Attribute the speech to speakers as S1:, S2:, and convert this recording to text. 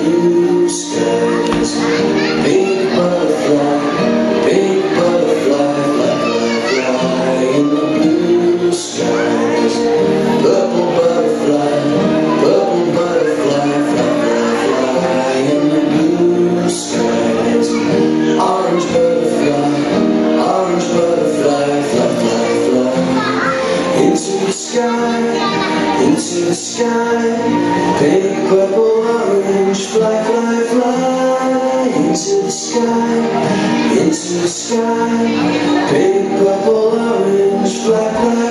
S1: blue skies. Pink butterfly, fly, fly, fly in the blue skies. Purple butterfly, fly, fly, fly in the blue skies. Orange butterfly, fly, fly, fly into the sky, into the sky. Pink, purple, orange, fly, fly, fly into the sky, into the sky. Pink, purple, orange, fly, fly.